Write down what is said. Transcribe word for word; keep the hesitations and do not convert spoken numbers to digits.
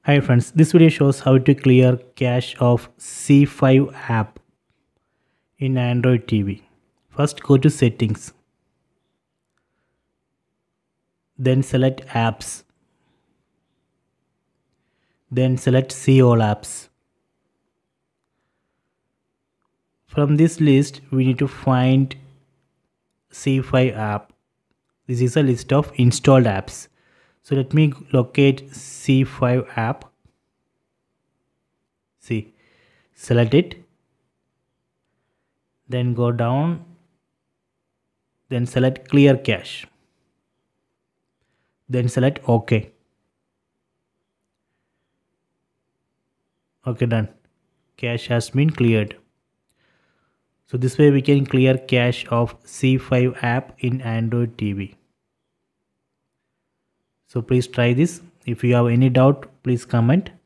Hi friends, this video shows how to clear cache of Z E five app in Android T V. First go to settings, then select apps, then select see all apps. From this list we need to find Z E five app. This is a list of installed apps. So let me locate Z E five app. See, select it, then go down, then select clear cache, then select OK. Okay, done. Cache has been cleared. So this way we can clear cache of Z E five app in Android T V. So please try this. If you have any doubt, please comment.